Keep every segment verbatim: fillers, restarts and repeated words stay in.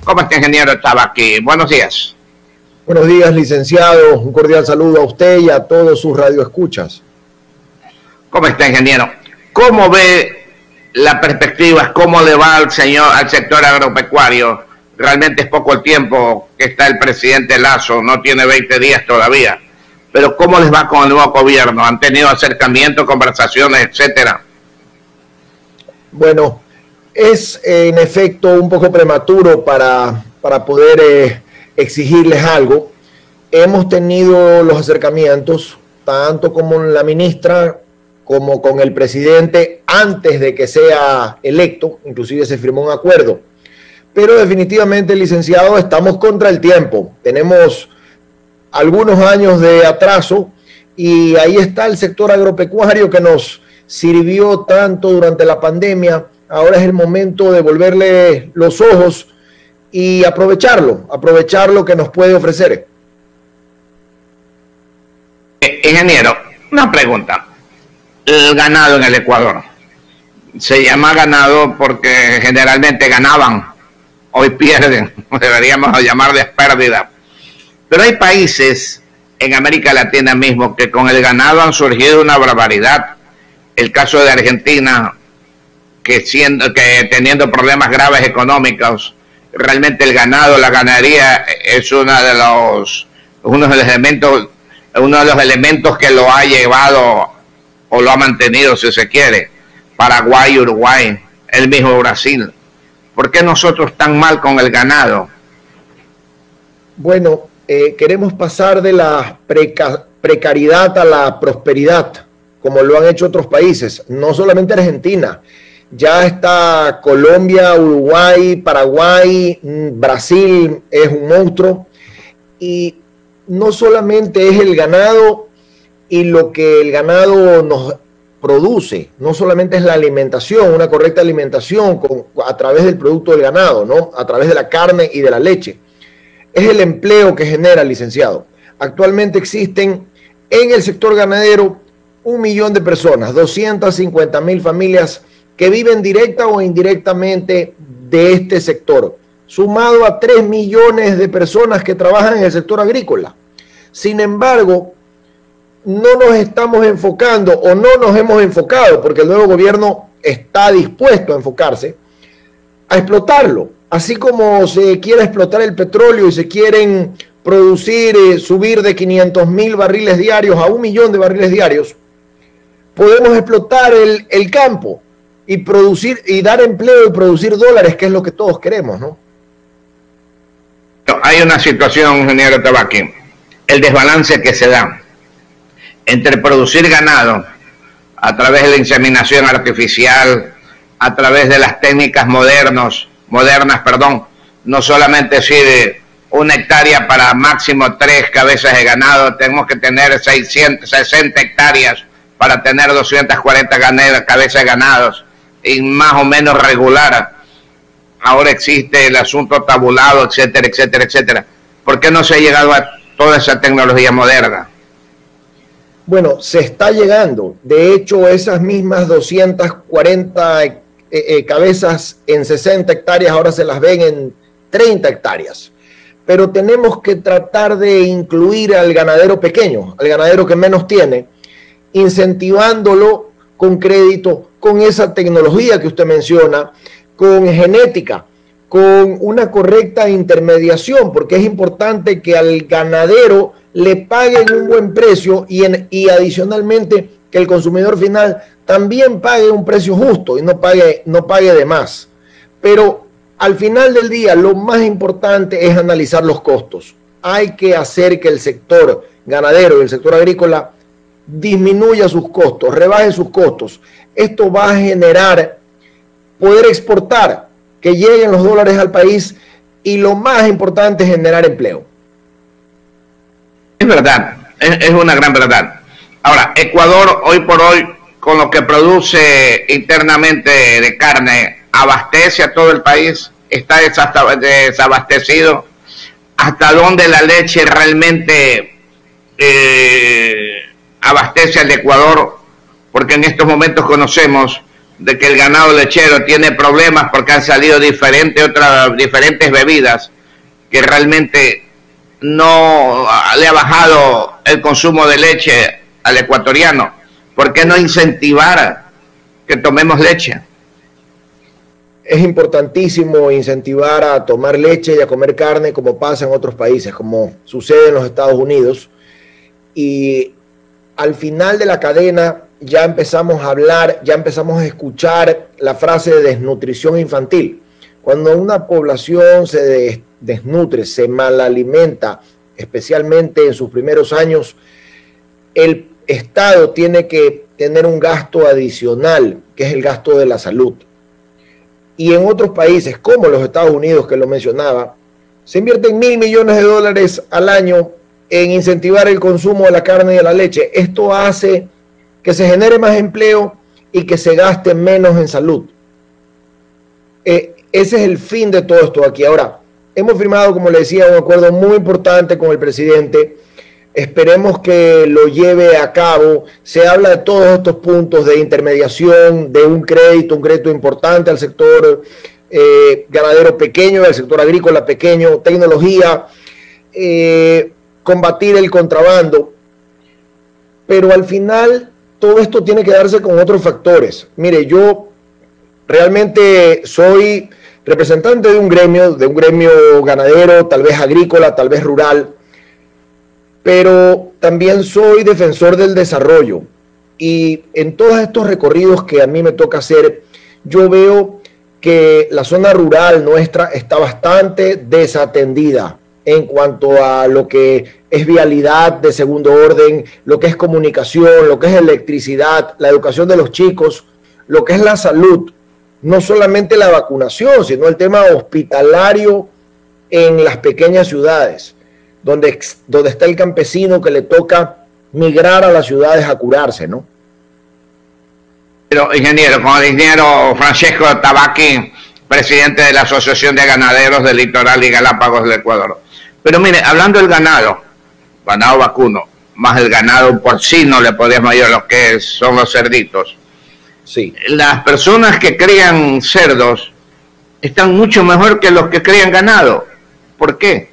¿Cómo está, ingeniero? Estaba aquí. Buenos días. Buenos días, licenciado. Un cordial saludo a usted y a todos sus radioescuchas. ¿Cómo está, ingeniero? ¿Cómo ve la perspectiva? ¿Cómo le va al señor, al sector agropecuario? Realmente es poco el tiempo que está el presidente Lasso, no tiene veinte días todavía. Pero ¿cómo les va con el nuevo gobierno? ¿Han tenido acercamientos, conversaciones, etcétera? Bueno, es eh, en efecto un poco prematuro para, para poder eh, exigirles algo. Hemos tenido los acercamientos, tanto con la ministra como con el presidente, antes de que sea electo. Inclusive se firmó un acuerdo. Pero definitivamente, licenciado, estamos contra el tiempo. Tenemos algunos años de atraso y ahí está el sector agropecuario que nos sirvió tanto durante la pandemia. Ahora es el momento de volverle los ojos y aprovecharlo, aprovechar lo que nos puede ofrecer. Eh, ingeniero, una pregunta. El ganado en el Ecuador se llama ganado porque generalmente ganaban, hoy pierden, deberíamos llamarles pérdida. Pero hay países en América Latina mismo que con el ganado han surgido una barbaridad. El caso de Argentina, que, siendo, que teniendo problemas graves económicos, realmente el ganado, la ganadería es uno de los, uno de los elementos, uno de los elementos que lo ha llevado o lo ha mantenido, si se quiere. Paraguay, Uruguay, el mismo Brasil. ¿Por qué nosotros tan mal con el ganado? Bueno, eh, queremos pasar de la preca precariedad a la prosperidad, como lo han hecho otros países, no solamente Argentina. Ya está Colombia, Uruguay, Paraguay, Brasil es un monstruo. Y no solamente es el ganado y lo que el ganado nos produce, no solamente es la alimentación, una correcta alimentación con, a través del producto del ganado, ¿no? A través de la carne y de la leche. Es el empleo que genera, licenciado. Actualmente existen en el sector ganadero un millón de personas, doscientas cincuenta mil familias que viven directa o indirectamente de este sector, sumado a tres millones de personas que trabajan en el sector agrícola. Sin embargo, no nos estamos enfocando o no nos hemos enfocado, porque el nuevo gobierno está dispuesto a enfocarse, a explotarlo. Así como se quiere explotar el petróleo y se quieren producir, eh, subir de quinientos mil barriles diarios a un millón de barriles diarios, podemos explotar el, el campo y producir y dar empleo y producir dólares, que es lo que todos queremos, ¿no? Hay una situación, ingeniero Tabaqui, el desbalance que se da entre producir ganado a través de la inseminación artificial, a través de las técnicas modernos, modernas, perdón, no solamente decir una hectárea para máximo tres cabezas de ganado, tenemos que tener seiscientas sesenta hectáreas para tener doscientas cuarenta cabezas de ganados, y más o menos regular. Ahora existe el asunto tabulado, etcétera, etcétera, etcétera. ¿Por qué no se ha llegado a toda esa tecnología moderna? Bueno, se está llegando. De hecho, esas mismas doscientas cuarenta eh, eh, cabezas en sesenta hectáreas ahora se las ven en treinta hectáreas. Pero tenemos que tratar de incluir al ganadero pequeño, al ganadero que menos tiene, incentivándolo con crédito, con esa tecnología que usted menciona, con genética, con una correcta intermediación, porque es importante que al ganadero le paguen un buen precio y, en, y adicionalmente que el consumidor final también pague un precio justo y no pague, no pague de más. Pero al final del día lo más importante es analizar los costos. Hay que hacer que el sector ganadero y el sector agrícola disminuya sus costos, rebaje sus costos. Esto va a generar poder exportar, que lleguen los dólares al país y lo más importante es generar empleo. Es verdad, es, es una gran verdad. Ahora, Ecuador hoy por hoy, con lo que produce internamente de carne, abastece a todo el país, está desabastecido. ¿Hasta dónde la leche realmente eh, abastece al Ecuador? Porque en estos momentos conocemos de que el ganado lechero tiene problemas porque han salido diferentes, otras, diferentes bebidas que realmente no le ha bajado el consumo de leche al ecuatoriano. ¿Por qué no incentivar que tomemos leche? Es importantísimo incentivar a tomar leche y a comer carne, como pasa en otros países, como sucede en los Estados Unidos. Y al final de la cadena ya empezamos a hablar, ya empezamos a escuchar la frase de desnutrición infantil. Cuando una población se des, desnutre, se malalimenta, especialmente en sus primeros años, el Estado tiene que tener un gasto adicional, que es el gasto de la salud. Y en otros países, como los Estados Unidos, que lo mencionaba, se invierten mil millones de dólares al año en incentivar el consumo de la carne y de la leche. Esto hace que se genere más empleo y que se gaste menos en salud. Eh, ese es el fin de todo esto aquí. Ahora, hemos firmado, como le decía, un acuerdo muy importante con el presidente. Esperemos que lo lleve a cabo. Se habla de todos estos puntos de intermediación, de un crédito, un crédito importante al sector eh, ganadero pequeño, al sector agrícola pequeño, tecnología, eh, combatir el contrabando. Pero al final todo esto tiene que darse con otros factores. Mire, yo realmente soy representante de un gremio, de un gremio ganadero, tal vez agrícola, tal vez rural, pero también soy defensor del desarrollo. Y en todos estos recorridos que a mí me toca hacer, yo veo que la zona rural nuestra está bastante desatendida en cuanto a lo que es vialidad de segundo orden, lo que es comunicación, lo que es electricidad, la educación de los chicos, lo que es la salud, no solamente la vacunación, sino el tema hospitalario en las pequeñas ciudades, donde, donde está el campesino que le toca migrar a las ciudades a curarse, ¿no? Pero, ingeniero, con el ingeniero Francesco Tabaqui, presidente de la Asociación de Ganaderos del Litoral y Galápagos del Ecuador. Pero mire, hablando del ganado, ganado vacuno, más el ganado porcino, le podríamos decir lo que son los cerditos. Sí. Las personas que crían cerdos están mucho mejor que los que crían ganado. ¿Por qué?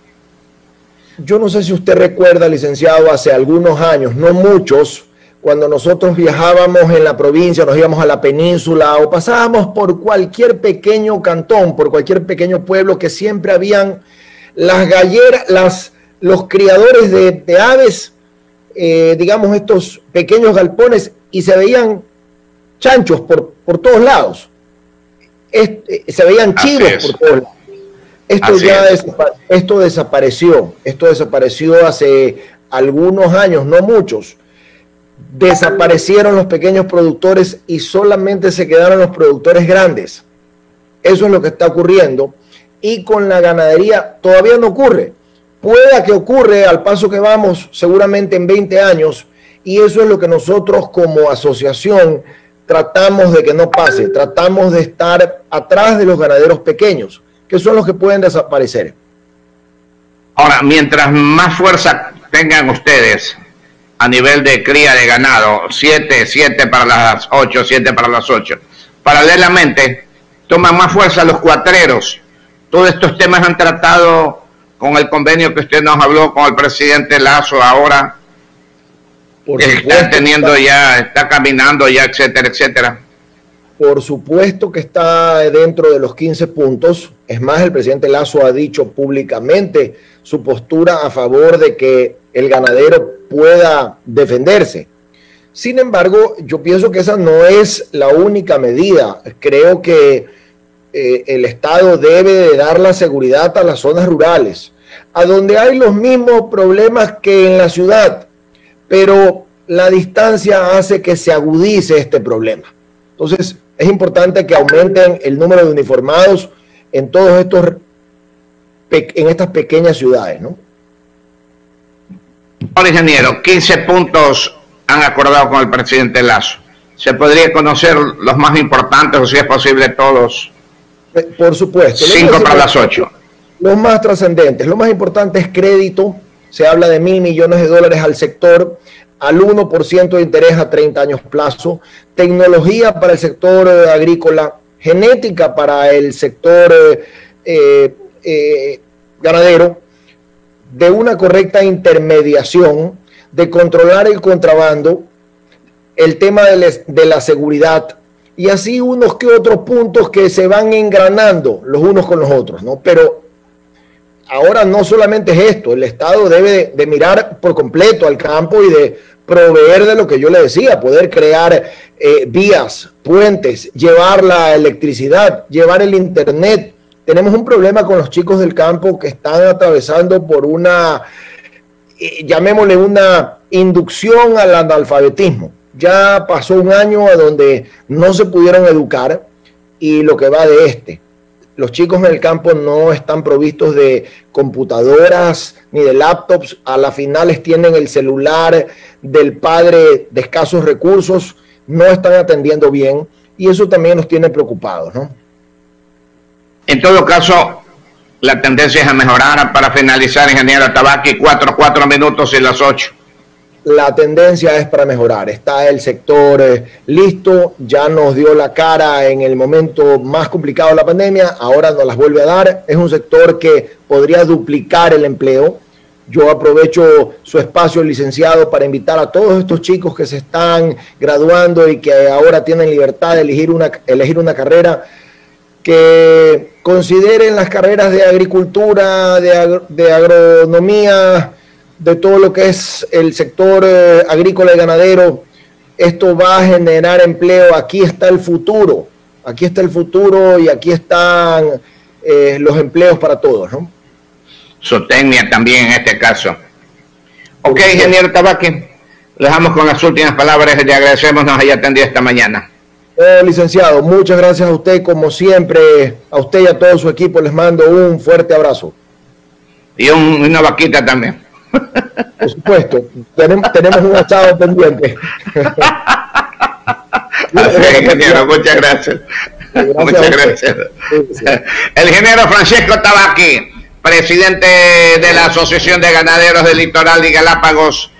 Yo no sé si usted recuerda, licenciado, hace algunos años, no muchos, cuando nosotros viajábamos en la provincia, nos íbamos a la península o pasábamos por cualquier pequeño cantón, por cualquier pequeño pueblo, que siempre habían las galleras, las, los criadores de, de aves, eh, digamos estos pequeños galpones, y se veían chanchos por, por todos lados. Este, se veían chivos por todos lados. Esto Así ya es. esto desapareció, esto desapareció hace algunos años, no muchos. Desaparecieron los pequeños productores y solamente se quedaron los productores grandes. Eso es lo que está ocurriendo, y con la ganadería todavía no ocurre. Pueda que ocurre al paso que vamos, seguramente en veinte años, y eso es lo que nosotros como asociación tratamos de que no pase. Tratamos de estar atrás de los ganaderos pequeños, que son los que pueden desaparecer. Ahora, mientras más fuerza tengan ustedes a nivel de cría de ganado, siete, siete para las ocho, siete para las ocho, paralelamente toman más fuerza los cuatreros. Todos estos temas han tratado con el convenio que usted nos habló con el presidente Lasso ahora, Por que está teniendo ya, está caminando ya, etcétera, etcétera. Por supuesto que está dentro de los quince puntos. Es más, el presidente Lasso ha dicho públicamente su postura a favor de que el ganadero pueda defenderse. Sin embargo, yo pienso que esa no es la única medida. Creo que eh, el Estado debe de dar la seguridad a las zonas rurales, a donde hay los mismos problemas que en la ciudad, pero la distancia hace que se agudice este problema. Entonces, es importante que aumenten el número de uniformados en todos estos, en estas pequeñas ciudades, ¿no? Ahora, ingeniero, quince puntos han acordado con el presidente Lasso. ¿Se podría conocer los más importantes, o si es posible todos? Por supuesto. Cinco para las ocho. Los más trascendentes. Lo más importante es crédito. Se habla de mil millones de dólares al sector. al uno por ciento de interés a treinta años plazo, tecnología para el sector eh, agrícola, genética para el sector eh, eh, ganadero, de una correcta intermediación, de controlar el contrabando, el tema de, les, de la seguridad, y así unos que otros puntos que se van engranando los unos con los otros, ¿no? Pero ahora no solamente es esto, el Estado debe de, de mirar por completo al campo y de proveer de lo que yo le decía, poder crear eh, vías, puentes, llevar la electricidad, llevar el internet. Tenemos un problema con los chicos del campo que están atravesando por una, eh, llamémosle una inducción al analfabetismo. Ya pasó un año a donde no se pudieron educar y lo que va de este. Los chicos en el campo no están provistos de computadoras ni de laptops. A las finales tienen el celular del padre de escasos recursos. No están atendiendo bien y eso también nos tiene preocupados, ¿no? En todo caso, la tendencia es a mejorar. Para finalizar, ingeniero Tabaqui, cuatro, cuatro minutos y las ocho. La tendencia es para mejorar. Está el sector eh, listo, ya nos dio la cara en el momento más complicado de la pandemia, ahora nos las vuelve a dar. Es un sector que podría duplicar el empleo. Yo aprovecho su espacio, licenciado, para invitar a todos estos chicos que se están graduando y que ahora tienen libertad de elegir una, elegir una carrera, que consideren las carreras de agricultura, de, agro, de agronomía, de todo lo que es el sector eh, agrícola y ganadero. Esto va a generar empleo. Aquí está el futuro, aquí está el futuro y aquí están eh, los empleos para todos, ¿no? Zootecnia también en este caso. Ok, ingeniero Tabaqui, le dejamos con las últimas palabras y le agradecemos nos haya atendido esta mañana. Eh, licenciado, muchas gracias a usted, como siempre, a usted y a todo su equipo les mando un fuerte abrazo. Y un, una vaquita también. Por supuesto, tenemos, tenemos un asado pendiente. Así, ingeniero, muchas gracias. gracias muchas gracias. Sí. El ingeniero Francesco Tabaqui, presidente de la Asociación de Ganaderos del Litoral y Galápagos,